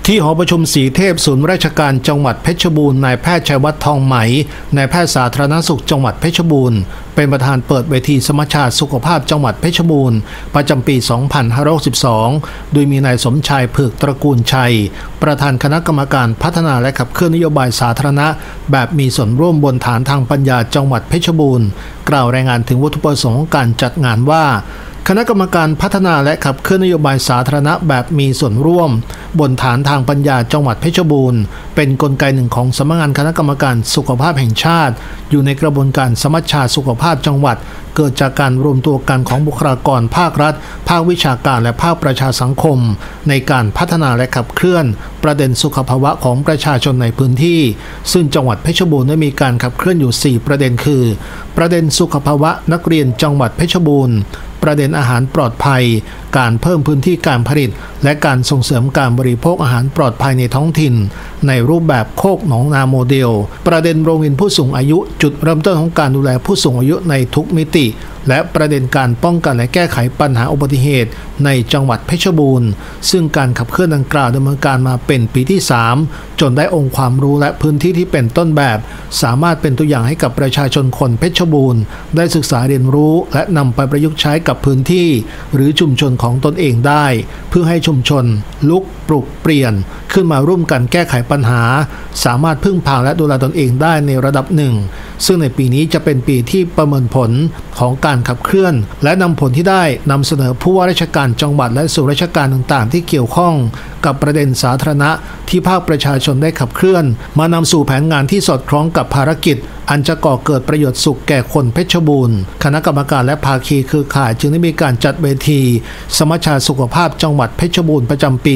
ที่หอประชุมศรีเทพศูนย์ราชการจังหวัดเพชรบูรณ์นายแพทย์ชัยวัฒน์ทองไหมนายแพทย์สาธารณสุขจังหวัดเพชรบูรณ์เป็นประธานเปิดเวทีสมัชชาสุขภาพจังหวัดเพชรบูรณ์ประจำปี 2562 โดยมีนายสมชายเผือกตระกูลชัยประธานคณะกรรมการพัฒนาและขับเคลื่อนนโยบายสาธารณะแบบมีส่วนร่วมบนฐานทางปัญญาจังหวัดเพชรบูรณ์กล่าวรายงานถึงวัตถุประสงค์ของการจัดงานว่าคณะกรรมการพัฒนาและขับเคลื่อนนโยบายสาธารณะแบบมีส่วนร่วมบนฐานทางปัญญาจังหวัดเพชรบูรณ์เป็นกลไกหนึ่งของสำนักงานคณะกรรมการสุขภาพแห่งชาติอยู่ในกระบวนการสมัชชาสุขภาพจังหวัดเกิดจากการรวมตัวกันของบุคลากรภาครัฐภาควิชาการและภาคประชาสังคมในการพัฒนาและขับเคลื่อนประเด็นสุขภาวะของประชาชนในพื้นที่ซึ่งจังหวัดเพชรบูรณ์ได้มีการขับเคลื่อนอยู่4ประเด็นคือประเด็นสุขภาวะนักเรียนจังหวัดเพชรบูรณ์ประเด็นอาหารปลอดภัยการเพิ่มพื้นที่การผลิตและการส่งเสริมการบริโภคอาหารปลอดภัยในท้องถิ่นในรูปแบบโคกหนองนาโมเดลประเด็นโรงเรียนผู้สูงอายุจุดเริ่มต้นของการดูแลผู้สูงอายุในทุกมิติและประเด็นการป้องกันและแก้ไขปัญหาอุบัติเหตุในจังหวัดเพชรบูรณ์ซึ่งการขับเคลื่อนดังกล่าวดำเนินการมาเป็นปีที่3จนได้องค์ความรู้และพื้นที่ที่เป็นต้นแบบสามารถเป็นตัวอย่างให้กับประชาชนคนเพชรบูรณ์ได้ศึกษาเรียนรู้และนำไปประยุกต์ใช้กับพื้นที่หรือชุมชนของตนเองได้เพื่อให้ชุมชนลุกปลุกเปลี่ยนขึ้นมาร่วมกันแก้ไขปัญหาสามารถพึ่งพาและดูแลตนเองได้ในระดับหนึ่งซึ่งในปีนี้จะเป็นปีที่ประเมินผลของการขับเคลื่อนและนำผลที่ได้นำเสนอผู้ว่าราชการจังหวัดและส่วนราชการต่างๆที่เกี่ยวข้องกับประเด็นสาธารณะที่ภาคประชาชนได้ขับเคลื่อนมานำสู่แผนงานที่สอดคล้องกับภารกิจอันจะก่อเกิดประโยชน์สุขแก่คนเพชรบูรณ์คณะกรรมการและภาคีเครือข่ายจึงได้มีการจัดเวทีสมัชชาสุขภาพจังหวัดเพชรบูรณ์ประจำปี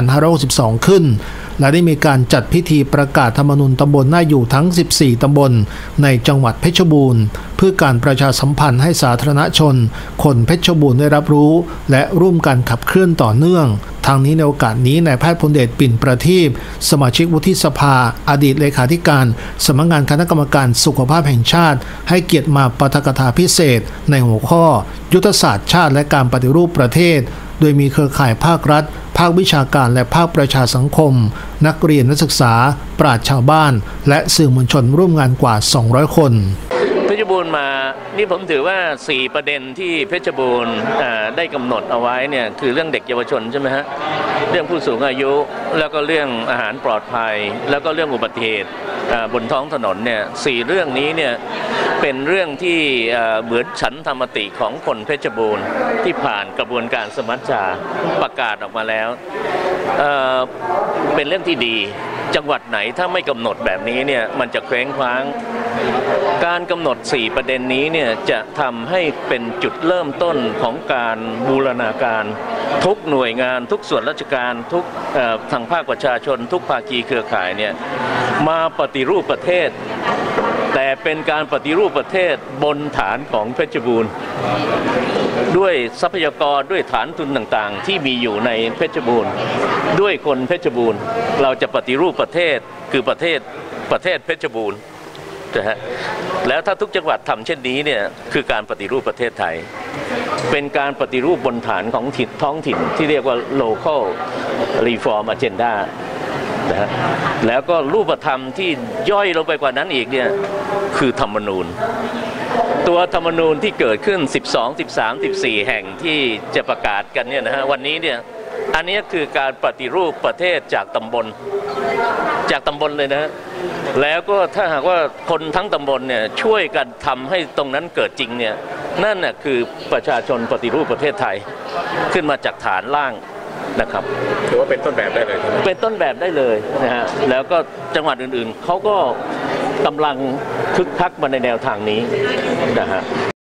2562 ขึ้นและได้มีการจัดพิธีประกาศธรรมนูญตำบลน่าอยู่ทั้ง 14 ตำบลในจังหวัดเพชรบูรณ์เพื่อการประชาสัมพันธ์ให้สาธารณชนคนเพชรบูรณ์ได้รับรู้และร่วมกันขับเคลื่อนต่อเนื่องทางนี้ในโอกาสนี้นายแพทย์พลเดชปิ่นประทีปสมาชิกวุฒิสภาอดีตเลขาธิการสำนักงานคณะกรรมการสุขภาพแห่งชาติให้เกียรติมาปาฐกถาพิเศษในหัวข้อยุทธศาสตร์ชาติและการปฏิรูปประเทศโดยมีเครือข่ายภาครัฐภาควิชาการและภาคประชาสังคมนักเรียนนักศึกษาปราชญ์ชาวบ้านและสื่อมวลชนร่วมงานกว่า200คนเพชรบูรณ์มานี่ผมถือว่า4ประเด็นที่เพชรบูรณ์ได้กำหนดเอาไว้เนี่ยคือเรื่องเด็กเยาวชนใช่ไหมฮะเรื่องผู้สูงอายุแล้วก็เรื่องอาหารปลอดภัยแล้วก็เรื่องอุบัติเหตุบนท้องถนนเนี่ย4เรื่องนี้เนี่ยเป็นเรื่องที่เหมือนฉันทามติของคนเพชรบูรณ์ที่ผ่านกระบวนการสมัชชาประกาศออกมาแล้วเป็นเรื่องที่ดีจังหวัดไหนถ้าไม่กำหนดแบบนี้เนี่ยมันจะเคว้งคว้างการกำหนด4ประเด็นนี้เนี่ยจะทำให้เป็นจุดเริ่มต้นของการบูรณาการทุกหน่วยงานทุกส่วนราชการทุกทางภาคประชาชนทุกภาคีเครือข่ายเนี่ยมาปฏิรูปประเทศแต่เป็นการปฏิรูปประเทศบนฐานของเพชรบูรณ์ด้วยทรัพยากรด้วยฐานทุนต่างๆที่มีอยู่ในเพชรบูรณ์ด้วยคนเพชรบูรณ์เราจะปฏิรูปประเทศคือประเทศเพชรบูรณ์นะฮะแล้วถ้าทุกจังหวัดทำเช่นนี้เนี่ยคือการปฏิรูปประเทศไทยเป็นการปฏิรูปบนฐานของท้องถิ่นที่เรียกว่า local reform agenda นะฮะแล้วก็รูปธรรมที่ย่อยลงไปกว่านั้นอีกเนี่ยคือธรรมนูญตัวธรรมนูญที่เกิดขึ้น12 13 14แห่งที่จะประกาศกันเนี่ยนะฮะวันนี้เนี่ยอันนี้คือการปฏิรูปประเทศจากตำบลเลยนะแล้วก็ถ้าหากว่าคนทั้งตำบลเนี่ยช่วยกันทำให้ตรงนั้นเกิดจริงเนี่ยนั่นน่ะคือประชาชนปฏิรูปประเทศไทยขึ้นมาจากฐานล่างนะครับถือว่าเป็นต้นแบบได้เลยเป็นต้นแบบได้เลยนะฮะแล้วก็จังหวัดอื่นๆเขาก็กำลังคึกคักมาในแนวทางนี้นะฮะ